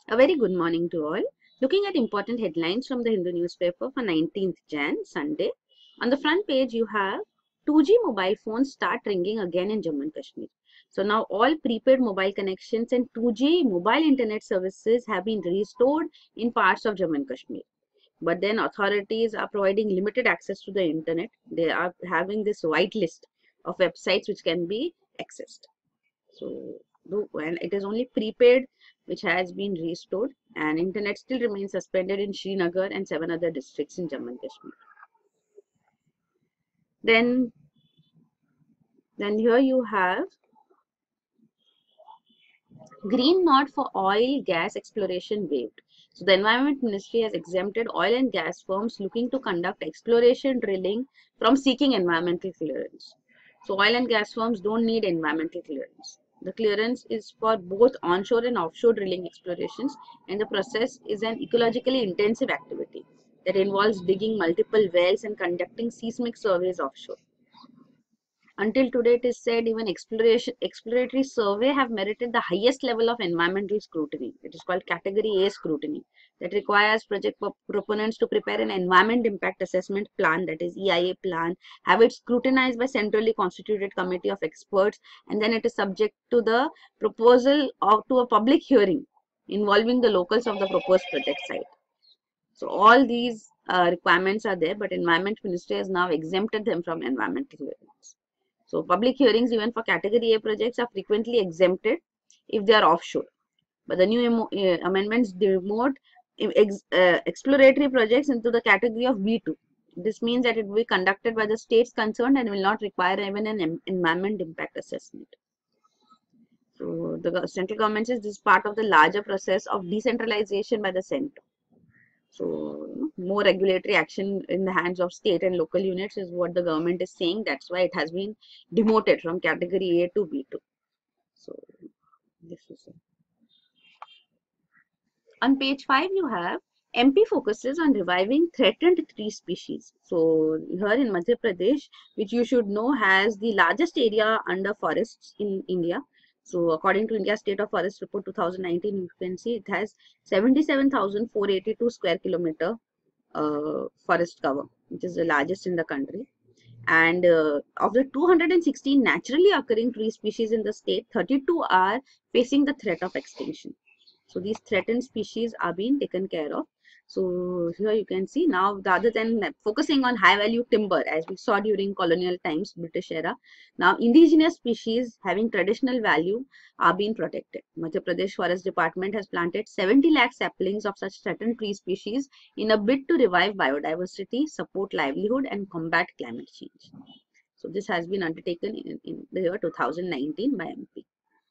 A very good morning to all. Looking at important headlines from the Hindu newspaper for 19th Jan, Sunday. On the front page, you have 2G mobile phones start ringing again in Jammu and Kashmir. So now all prepaid mobile connections and 2G mobile internet services have been restored in parts of Jammu and Kashmir. But then authorities are providing limited access to the internet. They are having this white list of websites which can be accessed. So, and it is only prepaid which has been restored, and internet still remains suspended in Srinagar and 7 other districts in Jammu and Kashmir. Then here you have green nod for oil gas exploration waived. So the Environment Ministry has exempted oil and gas firms looking to conduct exploration drilling from seeking environmental clearance. So oil and gas firms don't need environmental clearance. The clearance is for both onshore and offshore drilling explorations, and the process is an ecologically intensive activity that involves digging multiple wells and conducting seismic surveys offshore. Until today, it is said even exploratory survey have merited the highest level of environmental scrutiny. It is called Category A scrutiny that requires project proponents to prepare an environment impact assessment plan, that is EIA plan, have it scrutinized by centrally constituted committee of experts, and then it is subject to the proposal or to a public hearing involving the locals of the proposed project site. So all these requirements are there, but Environment Ministry has now exempted them from environmental clearance. So public hearings even for Category A projects are frequently exempted if they are offshore. But the new amendments demote exploratory projects into the category of B2. This means that it will be conducted by the states concerned and will not require even an environment impact assessment. So the central government says this is part of the larger process of decentralization by the center. So more regulatory action in the hands of state and local units is what the government is saying. That's why it has been demoted from category A to B2. So this is it. On page 5 you have MP focuses on reviving threatened tree species. So here in Madhya Pradesh, which you should know has the largest area under forests in India. So according to India State of Forest Report 2019, you can see it has 77,482 square kilometer forest cover, which is the largest in the country. And of the 216 naturally occurring tree species in the state, 32 are facing the threat of extinction. So these threatened species are being taken care of. So here you can see now, rather than focusing on high value timber as we saw during colonial times, British era, now indigenous species having traditional value are being protected. Madhya Pradesh Forest Department has planted 70 lakh saplings of such threatened tree species in a bid to revive biodiversity, support livelihood and combat climate change. So this has been undertaken in the year 2019 by MP.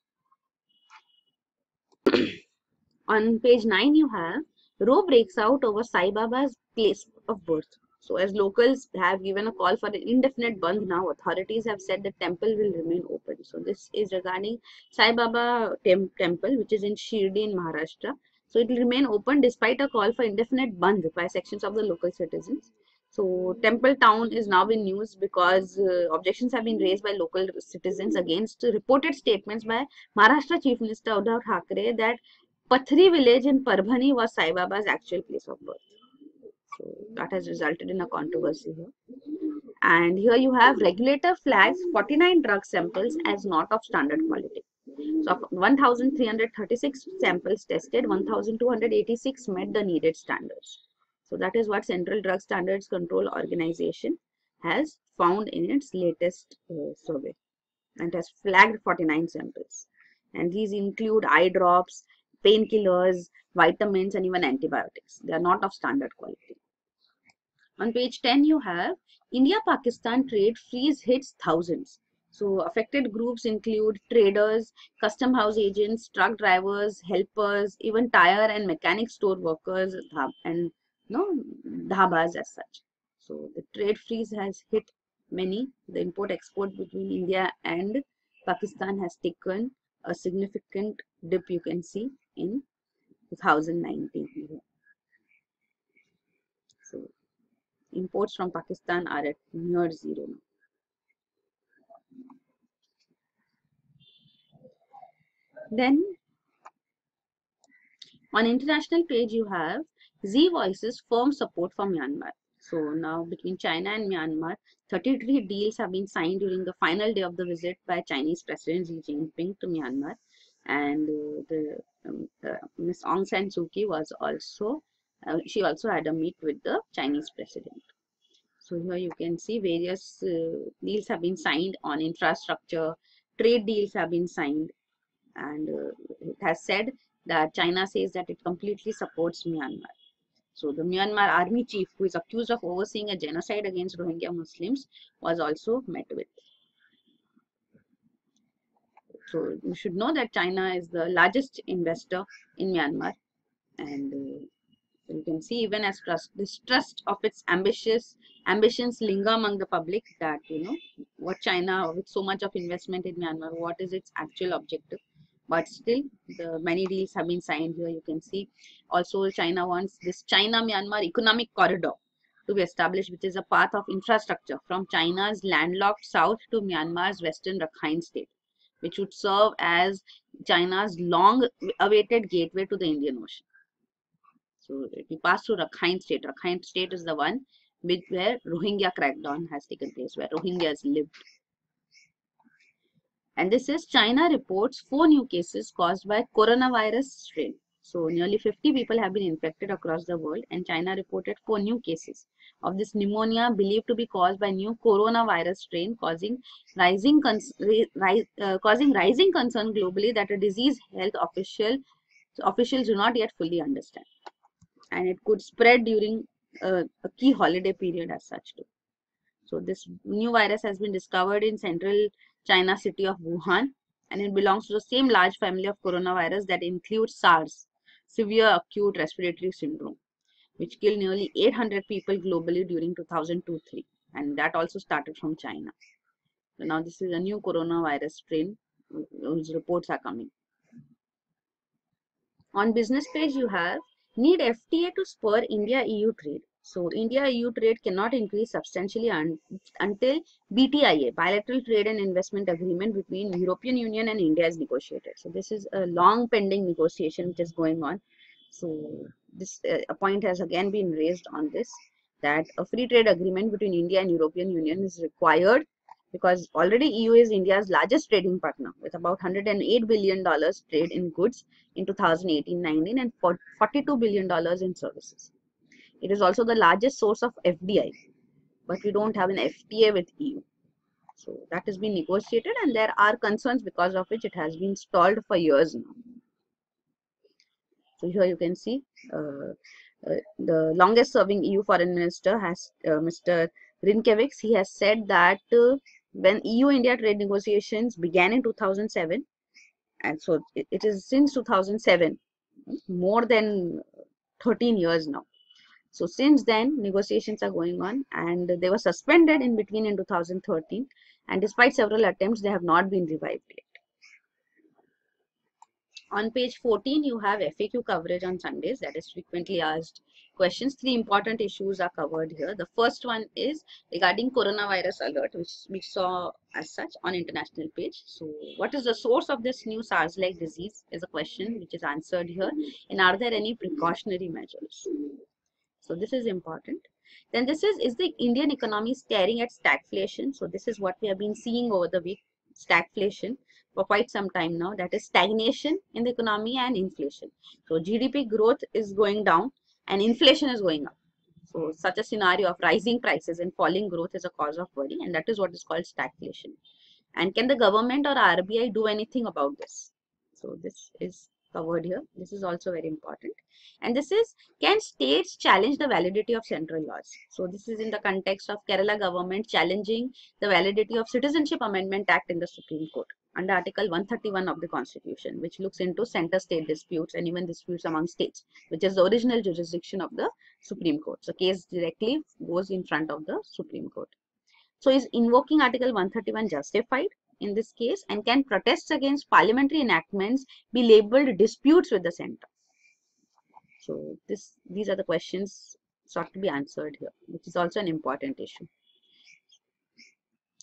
On page 9 you have row breaks out over Sai Baba's place of birth. So as locals have given a call for an indefinite bandh now, authorities have said the temple will remain open. So this is regarding Sai Baba temple, which is in Shirdi in Maharashtra. So it will remain open despite a call for indefinite bandh by sections of the local citizens. So Temple Town is now in news because objections have been raised by local citizens against reported statements by Maharashtra Chief Minister Uddhav Thackeray that Khatri village in Parbhani was Sai Baba's actual place of birth. So that has resulted in a controversy here. And here you have regulator flags 49 drug samples as not of standard quality. So 1,336 samples tested, 1,286 met the needed standards. So that is what Central Drug Standards Control Organization has found in its latest survey, and has flagged 49 samples. And these include eye drops, painkillers, vitamins and even antibiotics. They are not of standard quality. On page 10 you have India-Pakistan trade freeze hits thousands. So affected groups include traders, custom house agents, truck drivers, helpers, even tire and mechanic store workers and dhabas as such. So the trade freeze has hit many. The import-export between India and Pakistan has taken a significant dip, you can see, in 2019. So imports from Pakistan are at near zero now. Then On international page, you have Z voices firm support for Myanmar. So now between China and Myanmar, 33 deals have been signed during the final day of the visit by Chinese President Xi Jinping to Myanmar. And Ms. Aung San Suu Kyi was also, she also had a meet with the Chinese President. So here you can see various deals have been signed on infrastructure, trade deals have been signed, and it has said that China says that it completely supports Myanmar. So the Myanmar army chief, who is accused of overseeing a genocide against Rohingya Muslims, was also met with. So you should know that China is the largest investor in Myanmar, and you can see even as distrust of its ambitions linger among the public, that what China, with so much of investment in Myanmar, what is its actual objective. But still, the many deals have been signed here. You can see also China wants this China-Myanmar economic corridor to be established, which is a path of infrastructure from China's landlocked south to Myanmar's western Rakhine state, which would serve as China's long-awaited gateway to the Indian Ocean. So it will pass through Rakhine state. Rakhine state is the one where Rohingya crackdown has taken place, where Rohingyas lived. And this is China reports 4 new cases caused by coronavirus strain. So nearly 50 people have been infected across the world, and China reported 4 new cases of this pneumonia believed to be caused by new coronavirus strain, causing rising concern globally that a disease health officials do not yet fully understand. And it could spread during a key holiday period as such too. So this new virus has been discovered in central China city of Wuhan, and it belongs to the same large family of coronavirus that includes SARS, severe acute respiratory syndrome, which killed nearly 800 people globally during 2002-3, and that also started from China. So now this is a new coronavirus strain whose reports are coming. On business page, you have need FTA to spur India-EU trade. So India-EU trade cannot increase substantially until BTIA, Bilateral Trade and Investment Agreement between European Union and India, is negotiated. So this is a long pending negotiation which is going on. So this a point has again been raised on this, that a free trade agreement between India and European Union is required, because already EU is India's largest trading partner with about $108 billion trade in goods in 2018-19 and $42 billion in services. It is also the largest source of FDI, but we don't have an FTA with EU. So that has been negotiated, and there are concerns because of which it has been stalled for years now. So here you can see the longest serving EU foreign minister has Mr. Rinkevics. He has said that when EU-India trade negotiations began in 2007, and so it is since 2007, more than 13 years now. So since then, negotiations are going on, and they were suspended in between in 2013, and despite several attempts, they have not been revived yet. On page 14, you have FAQ coverage on Sundays, that is frequently asked questions. 3 important issues are covered here. The first one is regarding coronavirus alert, which we saw as such on international page. So what is the source of this new SARS-like disease is a question which is answered here. And are there any precautionary measures? So this is important. Then this is the Indian economy staring at stagflation? So this is what we have been seeing over the week, stagflation, for quite some time now. That is stagnation in the economy and inflation. So GDP growth is going down and inflation is going up. So such a scenario of rising prices and falling growth is a cause of worry, and that is what is called stagflation. And can the government or RBI do anything about this? So this is covered here. This is also very important. And this is, can states challenge the validity of central laws? So this is in the context of Kerala government challenging the validity of Citizenship Amendment Act in the Supreme Court under Article 131 of the Constitution, which looks into center-state disputes and even disputes among states, which is the original jurisdiction of the Supreme Court. So case directly goes in front of the Supreme Court. So is invoking Article 131 justified in this case, and can protests against parliamentary enactments be labeled disputes with the center? So these are the questions sought to be answered here, which is also an important issue.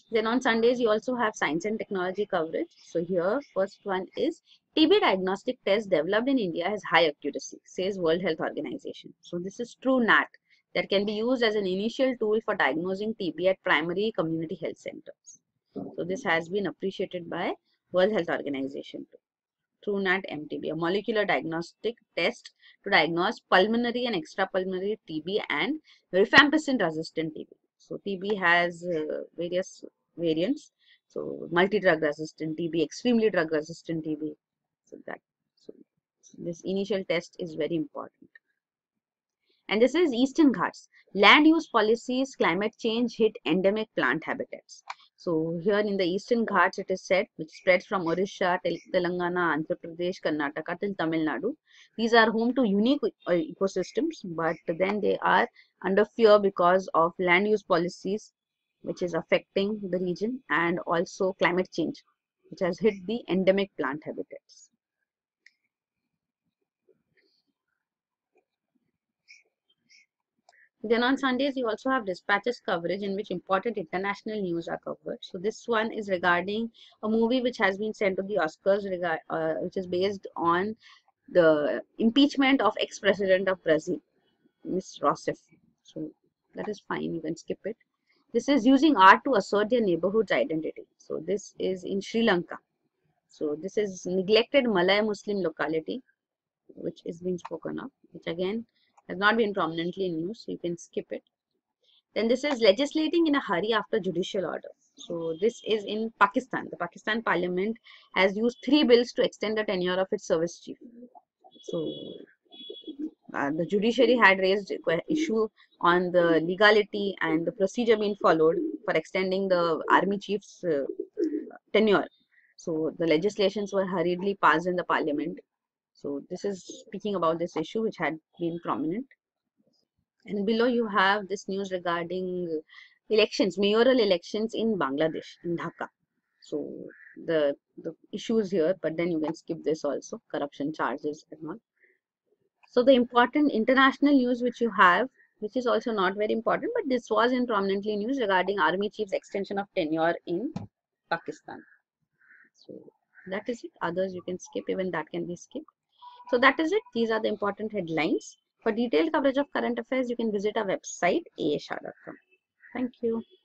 Then on Sundays, you also have science and technology coverage. So here, first one is TB diagnostic test developed in India has high accuracy, says World Health Organization. So this is TrueNAT that can be used as an initial tool for diagnosing TB at primary community health centers. So this has been appreciated by World Health Organization too. TrueNAT MTB, a molecular diagnostic test to diagnose pulmonary and extrapulmonary TB and rifampicin resistant TB. So TB has various variants. So multi-drug resistant TB, extremely drug resistant TB. So this initial test is very important. And this is Eastern Ghats. Land use policies, climate change hit endemic plant habitats. So here in the Eastern Ghats, it is said, which spreads from Orissa, Telangana, Andhra Pradesh, Karnataka till Tamil Nadu. These are home to unique ecosystems, but then they are under fear because of land use policies, which is affecting the region, and also climate change, which has hit the endemic plant habitats. Then on Sundays, you also have dispatches coverage in which important international news are covered. So this one is regarding a movie which has been sent to the Oscars, which is based on the impeachment of ex-president of Brazil, Ms. Rousseff. So that is fine, you can skip it. This is using art to assert their neighborhood's identity. So this is in Sri Lanka. So this is neglected Malay Muslim locality, which is being spoken of, which again has not been prominently in news, so you can skip it. Then this is legislating in a hurry after judicial order. So this is in Pakistan. The Pakistan Parliament has used 3 bills to extend the tenure of its service chief. So the judiciary had raised issue on the legality and the procedure being followed for extending the army chief's tenure. So the legislations were hurriedly passed in the parliament. So this is speaking about this issue which had been prominent. And below you have this news regarding elections, mayoral elections in Bangladesh, in Dhaka. So the issues here, but then you can skip this also, corruption charges and all. So the important international news which you have, which is also not very important, but this was in prominently news regarding army chief's extension of tenure in Pakistan. So that is it. Others you can skip, even that can be skipped. So that is it. These are the important headlines. For detailed coverage of current affairs, you can visit our website, aashah.com. Thank you.